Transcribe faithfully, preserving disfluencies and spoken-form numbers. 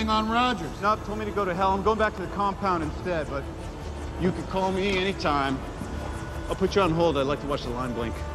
anything on Rogers? No, told me to go to hell. I'm going back to the compound instead, but you can call me anytime. I'll put you on hold. I'd like to watch the line blink.